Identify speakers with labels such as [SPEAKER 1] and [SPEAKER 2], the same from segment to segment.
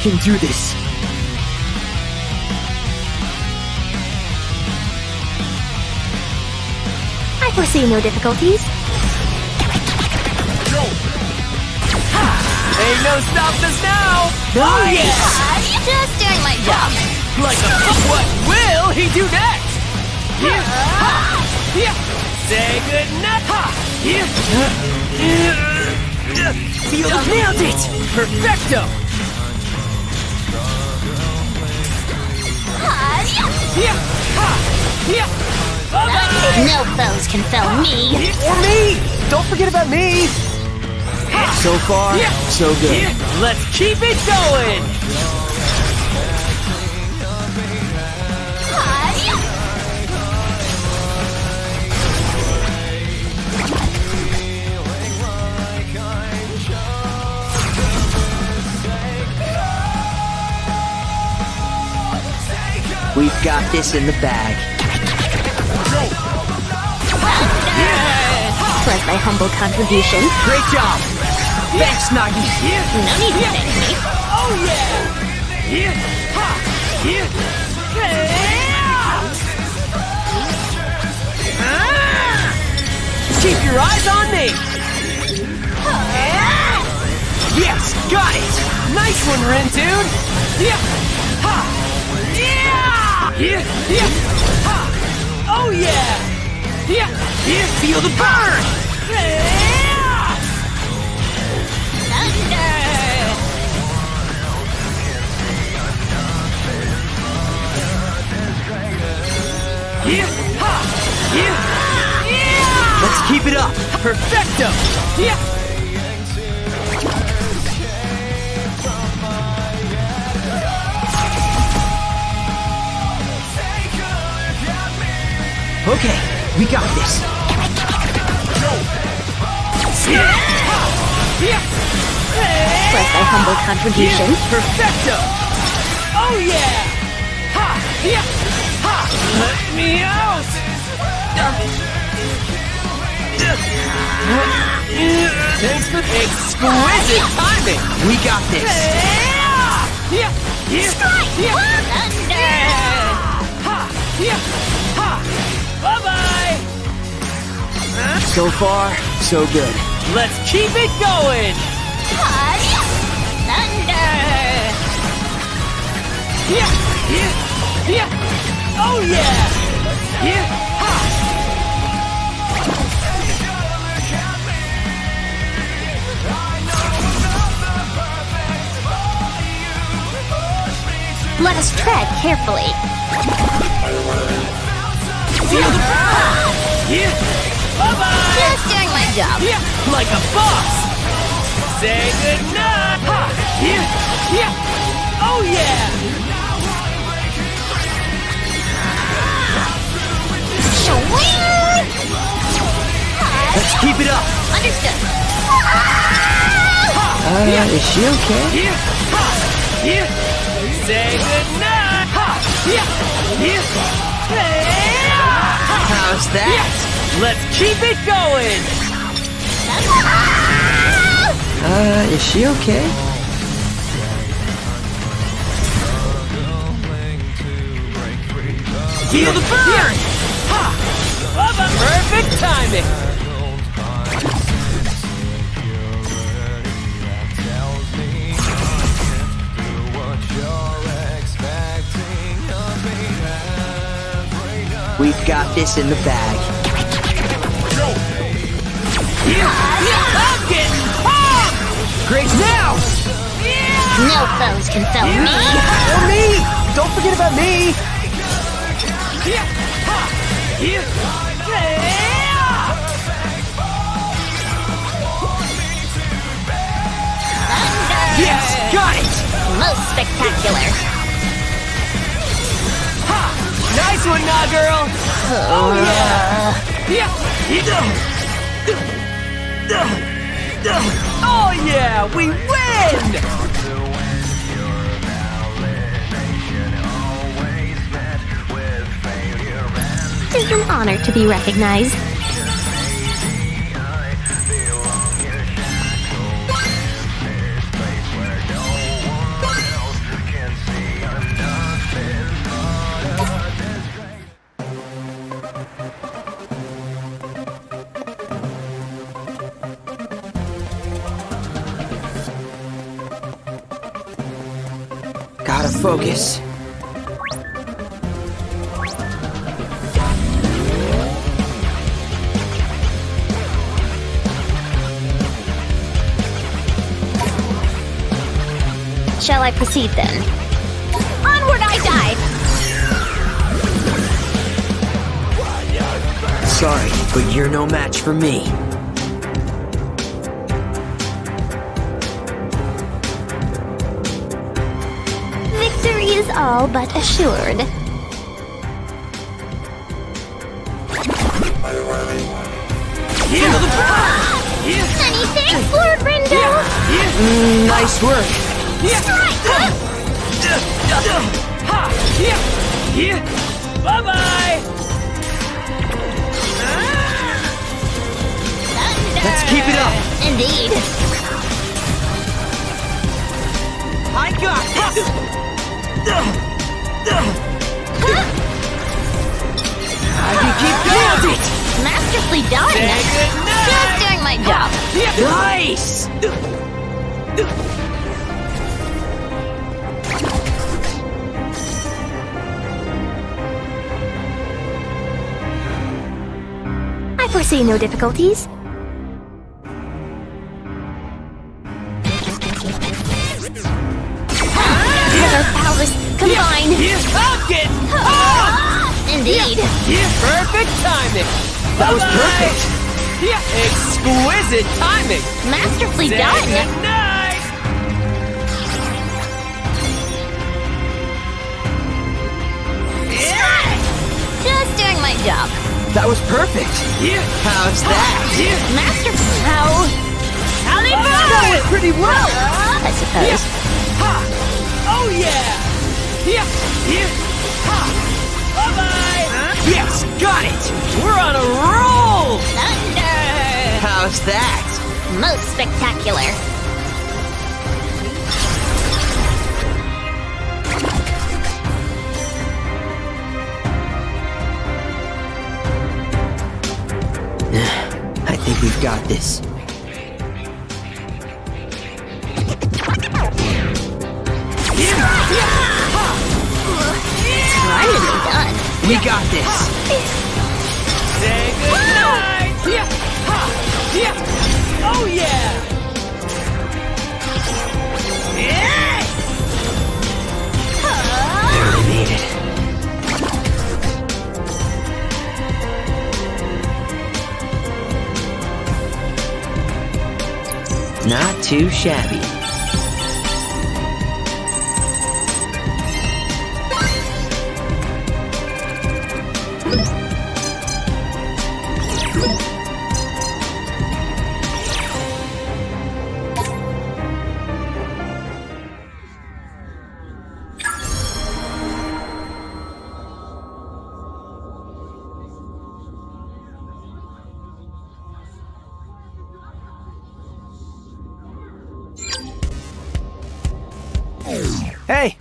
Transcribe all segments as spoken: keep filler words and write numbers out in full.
[SPEAKER 1] can do this.
[SPEAKER 2] I foresee no difficulties.
[SPEAKER 1] Ain't no stopping us now! Oh yeah!
[SPEAKER 3] Just doing my job.
[SPEAKER 1] Like a what will he do next? Yeah! Ha! Yeah! Say goodnight! Ha! Yeah! Feel the nailed it! Perfecto! Yeah! Ha! Yeah! Bye-bye!
[SPEAKER 3] No foes can fell me.
[SPEAKER 1] Or me! Don't forget about me! So far, yeah. so good. Yeah. Let's keep it going! We've got this in the bag.
[SPEAKER 2] Was my humble contribution.
[SPEAKER 1] Great job! Thanks, Nagi!
[SPEAKER 3] No need to thank me.
[SPEAKER 1] Oh yeah! Yeah! Ha! Yeah! Ah! Keep your eyes on me! Yes! Got it! Nice one, Ren, dude! Yeah! Ha! Yeah! Yeah! Yeah! Ha! Oh yeah! Yeah! Yeah! Feel the burn! Yeah! Ha! Yeah! Yeah! Let's keep it up! Perfecto! Yeah! Okay, we got this. Yeah! Ha! Yeah!
[SPEAKER 2] Was my humble contribution.
[SPEAKER 1] Yeah! Perfecto! Oh yeah! Ha! Yeah! Ha! Let me out! Thanks for exquisite timing! We got this! Yeah! Yeah!
[SPEAKER 3] Strike!
[SPEAKER 1] Yeah!
[SPEAKER 3] Thunder!
[SPEAKER 1] Ha! Yeah! Ha! Bye-bye! So far, so good. Let's keep it going!
[SPEAKER 3] Thunder!
[SPEAKER 1] Yeah! Yeah! Yeah! Oh yeah! Yeah! Ha!
[SPEAKER 2] Let us tread carefully.
[SPEAKER 1] Feel the power! Yeah! Bye-bye!
[SPEAKER 3] Just doing my job.
[SPEAKER 1] Yeah! Like a boss! Say goodnight! Ha! Yeah! Yeah! Oh yeah!
[SPEAKER 3] Swing!
[SPEAKER 1] Let's keep it up!
[SPEAKER 3] Understood.
[SPEAKER 1] Uh,
[SPEAKER 4] Yeah. Is she okay?
[SPEAKER 1] Yeah. Ha. Yeah. Say goodnight. Ha. Yeah. Yeah.
[SPEAKER 4] How's that?
[SPEAKER 1] Yeah. Let's keep it going.
[SPEAKER 4] Uh, is she okay?
[SPEAKER 1] Feel the burn. Ha. Perfect timing.
[SPEAKER 4] We've got this in the bag.
[SPEAKER 1] Yeah. Yeah. I'm getting pumped. Great now. Yeah.
[SPEAKER 3] No foes can foe
[SPEAKER 1] Yeah.
[SPEAKER 3] me.
[SPEAKER 1] Or me. Don't forget about me. Yeah. Ha. Yeah. Yes, got it!
[SPEAKER 3] Most spectacular.
[SPEAKER 1] Ha! Nice one, nah, girl! Oh, yeah! Yeah! Oh, yeah! We win!
[SPEAKER 2] It is an honor to be recognized.
[SPEAKER 4] focus.
[SPEAKER 2] Shall I proceed then?
[SPEAKER 3] Onward I dive!
[SPEAKER 4] Sorry, but you're no match for me.
[SPEAKER 2] Victory is all but assured.
[SPEAKER 3] Many thanks, Lord Rindo!
[SPEAKER 4] Mm, nice work.
[SPEAKER 3] Strike!
[SPEAKER 1] Bye-bye!
[SPEAKER 4] Let's keep it up.
[SPEAKER 3] Indeed.
[SPEAKER 1] I got this!
[SPEAKER 4] I can keep going.
[SPEAKER 3] Masterfully done!
[SPEAKER 1] Say goodnight!
[SPEAKER 3] Just doing my job.
[SPEAKER 4] Nice.
[SPEAKER 2] I foresee no difficulties.
[SPEAKER 3] Our powers combined.
[SPEAKER 1] I'm getting hot!
[SPEAKER 3] Indeed.
[SPEAKER 1] Perfect timing!
[SPEAKER 4] That was
[SPEAKER 1] Bye-bye.
[SPEAKER 4] perfect.
[SPEAKER 1] Exquisite timing!
[SPEAKER 3] Masterfully
[SPEAKER 1] Say
[SPEAKER 3] done.
[SPEAKER 1] goodnight!
[SPEAKER 3] Just doing my job.
[SPEAKER 4] That was perfect. How's that?
[SPEAKER 3] Masterful. How?
[SPEAKER 4] That went pretty well.
[SPEAKER 3] I suppose.
[SPEAKER 1] Ha! Oh yeah! Yeah! Yeah! Ha! Bye-bye! Yes! Got it! We're on a roll!
[SPEAKER 3] Thunder.
[SPEAKER 4] How's that?
[SPEAKER 3] Most spectacular.
[SPEAKER 4] I think we've got this.
[SPEAKER 3] Splendidly done.
[SPEAKER 4] We got this.
[SPEAKER 1] Say goodnight! Yeah! Ha! Yeah! Oh yeah! Yeah!
[SPEAKER 4] Barely made it. Not too shabby.
[SPEAKER 1] Hey!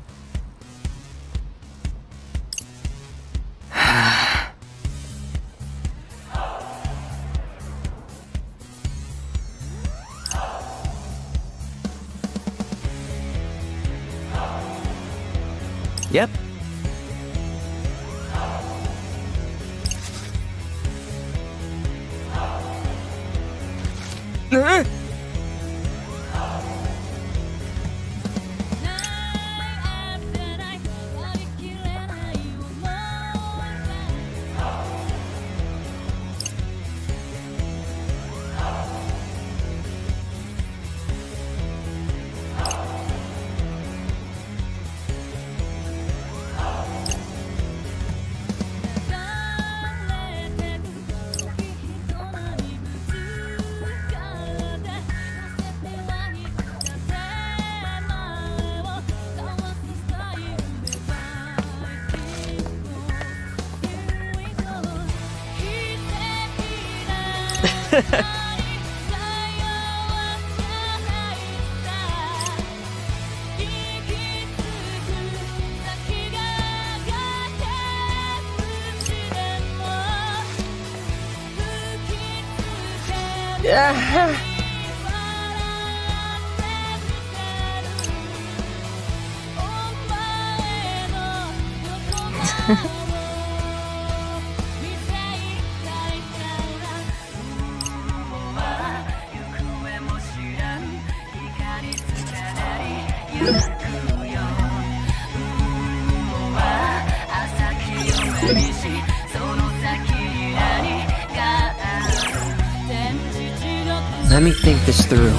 [SPEAKER 1] Yep. Uh-huh. Yeah.
[SPEAKER 4] Let me think this through.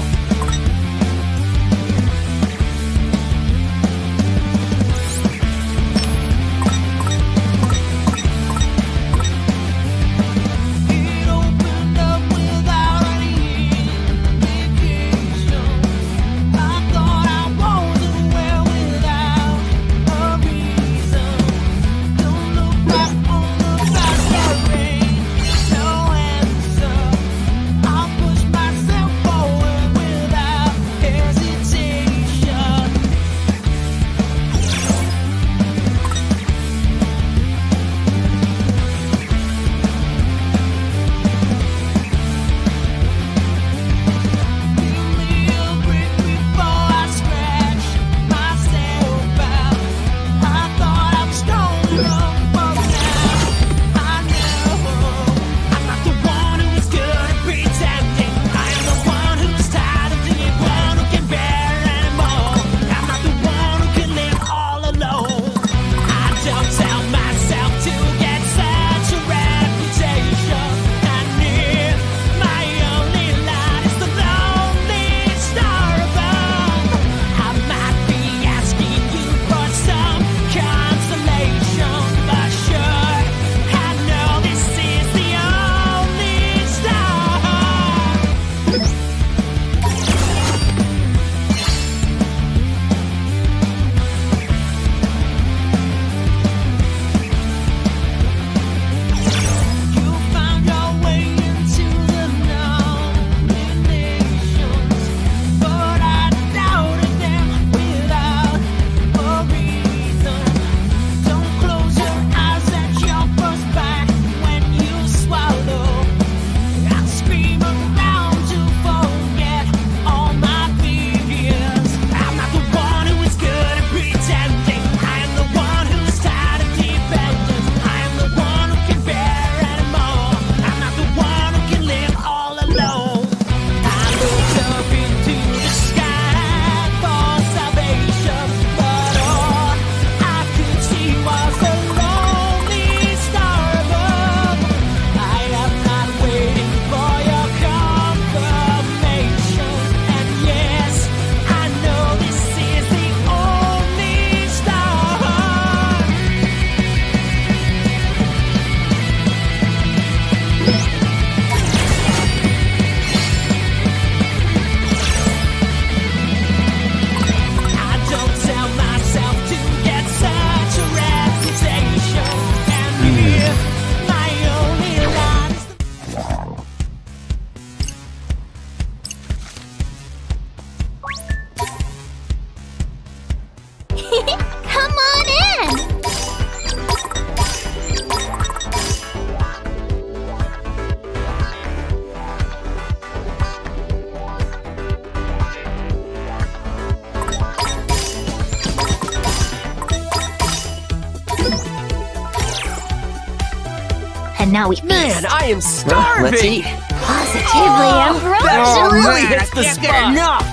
[SPEAKER 3] And now we feast.
[SPEAKER 1] Man, I am starving!
[SPEAKER 4] Well, let's eat.
[SPEAKER 3] Positively ambrosial.
[SPEAKER 1] Oh, really
[SPEAKER 4] man,
[SPEAKER 1] hits the
[SPEAKER 4] I can't get
[SPEAKER 1] spot.
[SPEAKER 4] enough.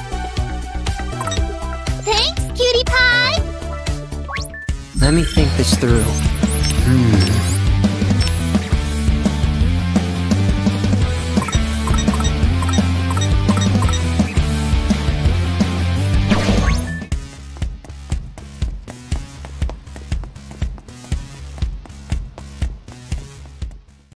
[SPEAKER 3] Thanks, cutie pie.
[SPEAKER 4] Let me think this through. Hmm.